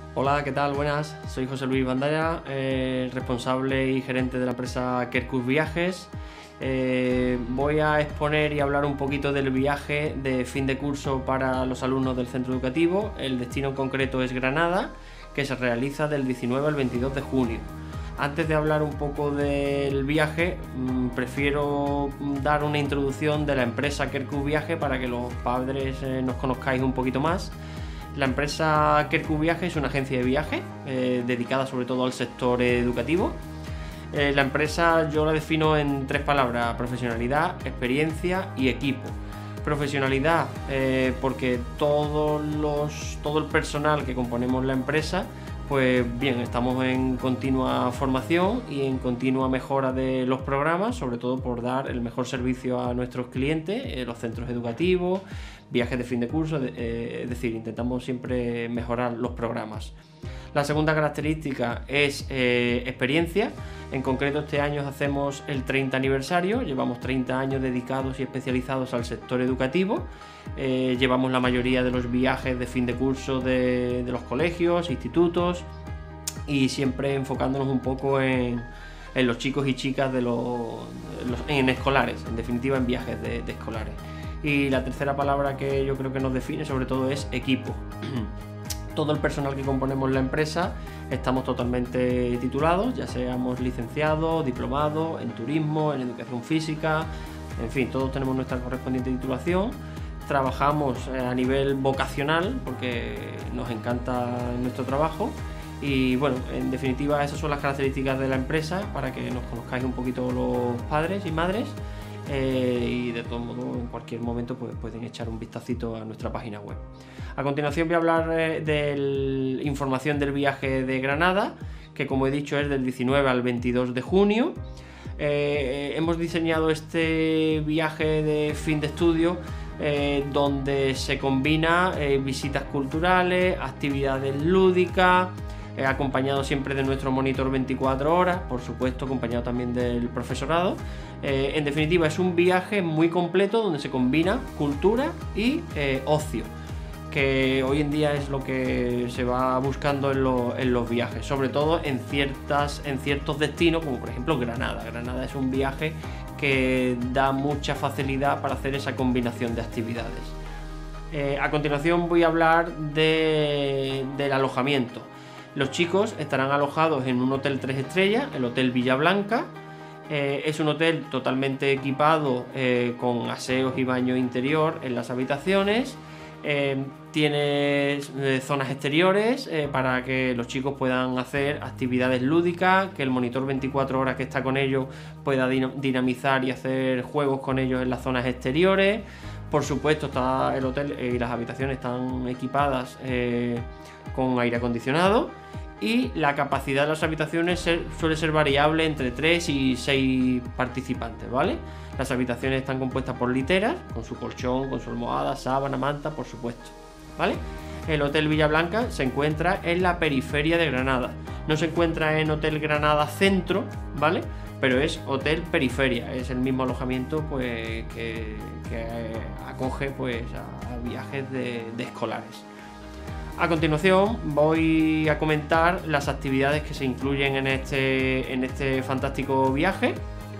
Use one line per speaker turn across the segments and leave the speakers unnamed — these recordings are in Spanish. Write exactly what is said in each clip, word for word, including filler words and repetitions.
Hola, ¿qué tal? Buenas, soy José Luis Bandaya, eh, responsable y gerente de la empresa Kerkus Viajes. Eh, voy a exponer y hablar un poquito del viaje de fin de curso para los alumnos del centro educativo. El destino en concreto es Granada, que se realiza del diecinueve al veintidós de junio. Antes de hablar un poco del viaje, mmm, prefiero dar una introducción de la empresa Kerkus Viajes para que los padres eh, nos conozcáis un poquito más. La empresa Kerkus Viajes es una agencia de viajes eh, dedicada sobre todo al sector educativo. Eh, la empresa yo la defino en tres palabras: profesionalidad, experiencia y equipo. Profesionalidad eh, porque todos los, todo el personal que componemos la empresa, pues bien, estamos en continua formación y en continua mejora de los programas, sobre todo por dar el mejor servicio a nuestros clientes, eh, los centros educativos, viajes de fin de curso, eh, es decir, intentamos siempre mejorar los programas. La segunda característica es eh, experiencia. En concreto, este año hacemos el treinta aniversario, llevamos treinta años dedicados y especializados al sector educativo. Eh, llevamos la mayoría de los viajes de fin de curso de, de los colegios, institutos, y siempre enfocándonos un poco en, en los chicos y chicas de los, los, en escolares, en definitiva en viajes de, de escolares. Y la tercera palabra que yo creo que nos define sobre todo es equipo. Todo el personal que componemos la empresa estamos totalmente titulados, ya seamos licenciados, diplomados en turismo, en educación física, en fin, todos tenemos nuestra correspondiente titulación. Trabajamos a nivel vocacional porque nos encanta nuestro trabajo y bueno, en definitiva esas son las características de la empresa para que nos conozcáis un poquito los padres y madres. Eh, y de todo modo en cualquier momento pues, pueden echar un vistacito a nuestra página web. A continuación voy a hablar eh, de la información del viaje de Granada, que como he dicho es del diecinueve al veintidós de junio. Eh, hemos diseñado este viaje de fin de estudio eh, donde se combina eh, visitas culturales, actividades lúdicas, eh, acompañado siempre de nuestro monitor veinticuatro horas, por supuesto acompañado también del profesorado. Eh, en definitiva es un viaje muy completo donde se combina cultura y eh, ocio, que hoy en día es lo que se va buscando en, lo, en los viajes, sobre todo en, ciertas, en ciertos destinos como por ejemplo Granada. Granada es un viaje que da mucha facilidad para hacer esa combinación de actividades. Eh, a continuación voy a hablar de, del alojamiento. Los chicos estarán alojados en un hotel tres estrellas, el Hotel Villablanca. Eh, es un hotel totalmente equipado eh, con aseos y baño interior en las habitaciones. Eh, tiene eh, zonas exteriores eh, para que los chicos puedan hacer actividades lúdicas, que el monitor veinticuatro horas que está con ellos pueda dinamizar y hacer juegos con ellos en las zonas exteriores. Por supuesto, está el hotel y eh, las habitaciones están equipadas eh, con aire acondicionado. Y la capacidad de las habitaciones suele ser variable entre tres y seis participantes, ¿vale? Las habitaciones están compuestas por literas, con su colchón, con su almohada, sábana, manta, por supuesto, ¿vale? El Hotel Villablanca se encuentra en la periferia de Granada. No se encuentra en Hotel Granada Centro, ¿vale? Pero es Hotel Periferia, es el mismo alojamiento pues, que, que acoge pues, a, a viajes de, de escolares. A continuación voy a comentar las actividades que se incluyen en este, en este fantástico viaje.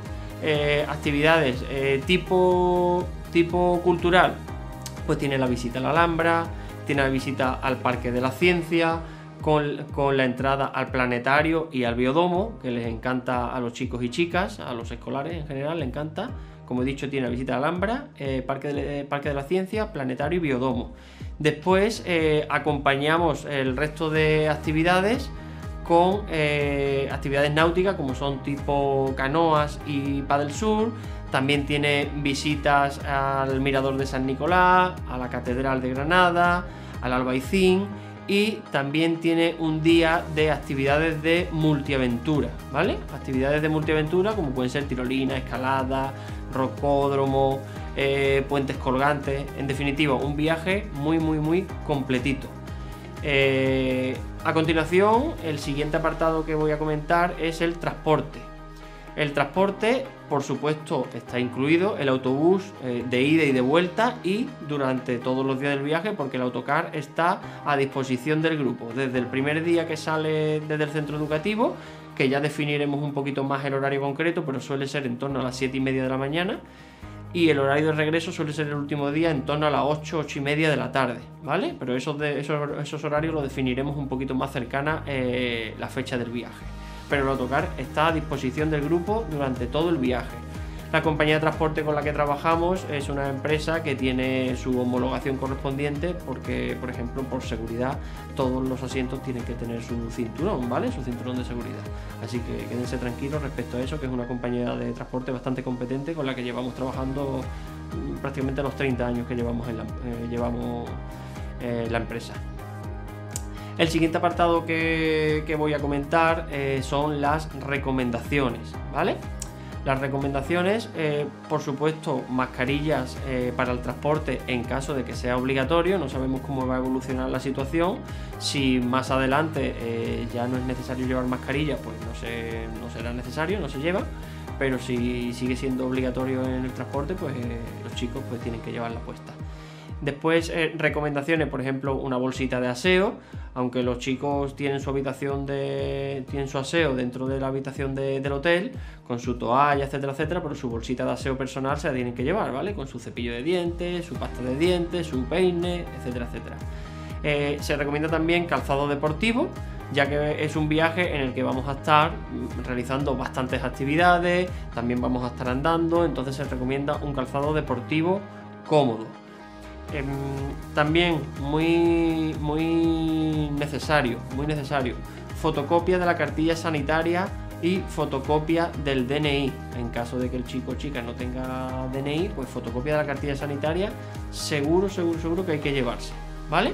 Eh, actividades eh, tipo, tipo cultural, pues tiene la visita a la Alhambra, tiene la visita al Parque de la Ciencia, con, con la entrada al planetario y al biodomo, que les encanta a los chicos y chicas, a los escolares en general les encanta. Como he dicho, tiene la visita a la Alhambra, eh, Parque, de, eh, Parque de la Ciencia, planetario y biodomo. Después eh, acompañamos el resto de actividades con eh, actividades náuticas como son tipo canoas y paddle surf. También tiene visitas al Mirador de San Nicolás, a la Catedral de Granada, al Albaicín, y también tiene un día de actividades de multiaventura, ¿vale? Actividades de multiaventura como pueden ser tirolina, escalada, rocódromo, eh, puentes colgantes. En definitiva, un viaje muy muy muy completito. Eh, a continuación, el siguiente apartado que voy a comentar es el transporte. El transporte, por supuesto, está incluido, el autobús eh, de ida y de vuelta y durante todos los días del viaje, porque el autocar está a disposición del grupo, desde el primer día que sale desde el centro educativo, que ya definiremos un poquito más el horario concreto, pero suele ser en torno a las siete y media de la mañana, y el horario de regreso suele ser el último día en torno a las ocho, ocho y media de la tarde, ¿vale? Pero esos, de, esos, esos horarios los definiremos un poquito más cercana eh, la fecha del viaje. Pero el autocar está a disposición del grupo durante todo el viaje. La compañía de transporte con la que trabajamos es una empresa que tiene su homologación correspondiente porque, por ejemplo, por seguridad, todos los asientos tienen que tener su cinturón, ¿vale? Su cinturón de seguridad. Así que quédense tranquilos respecto a eso, que es una compañía de transporte bastante competente con la que llevamos trabajando prácticamente los treinta años que llevamos en la, eh, llevamos, eh, la empresa. El siguiente apartado que, que voy a comentar eh, son las recomendaciones, ¿vale? Las recomendaciones, eh, por supuesto, mascarillas eh, para el transporte en caso de que sea obligatorio. No sabemos cómo va a evolucionar la situación. Si más adelante eh, ya no es necesario llevar mascarilla, pues no, se, no será necesario, no se lleva. Pero si sigue siendo obligatorio en el transporte, pues eh, los chicos pues tienen que llevarla puesta. Después, eh, recomendaciones, por ejemplo, una bolsita de aseo. Aunque los chicos tienen su habitación de. tienen su aseo dentro de la habitación de, del hotel, con su toalla, etcétera, etcétera, pero su bolsita de aseo personal se la tienen que llevar, ¿vale? Con su cepillo de dientes, su pasta de dientes, su peine, etcétera, etcétera. Eh, se recomienda también calzado deportivo, ya que es un viaje en el que vamos a estar realizando bastantes actividades, también vamos a estar andando, entonces se recomienda un calzado deportivo cómodo. Eh, también muy, muy necesario, muy necesario, fotocopia de la cartilla sanitaria y fotocopia del D N I. En caso de que el chico o chica no tenga D N I, pues fotocopia de la cartilla sanitaria seguro, seguro, seguro que hay que llevarse, ¿vale?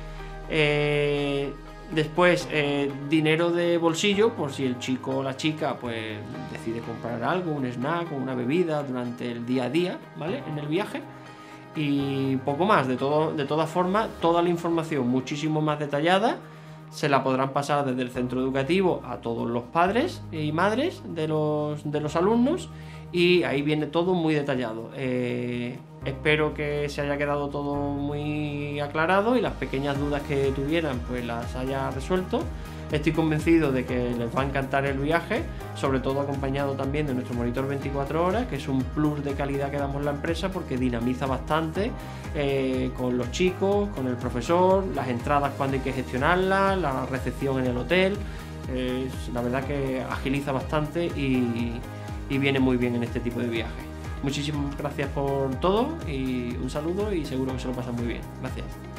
Eh, después, eh, dinero de bolsillo, por si el chico o la chica pues decide comprar algo, un snack o una bebida durante el día a día, ¿vale? En el viaje. Y poco más. De, todo, de todas formas, toda la información muchísimo más detallada se la podrán pasar desde el centro educativo a todos los padres y madres de los, de los alumnos, y ahí viene todo muy detallado. Eh, espero que se haya quedado todo muy aclarado y las pequeñas dudas que tuvieran pues las haya resuelto. Estoy convencido de que les va a encantar el viaje, sobre todo acompañado también de nuestro monitor veinticuatro horas, que es un plus de calidad que damos la empresa porque dinamiza bastante eh, con los chicos, con el profesor, las entradas cuando hay que gestionarlas, la recepción en el hotel. Eh, la verdad que agiliza bastante y, y viene muy bien en este tipo de viajes. Muchísimas gracias por todo y un saludo, y seguro que se lo pasan muy bien. Gracias.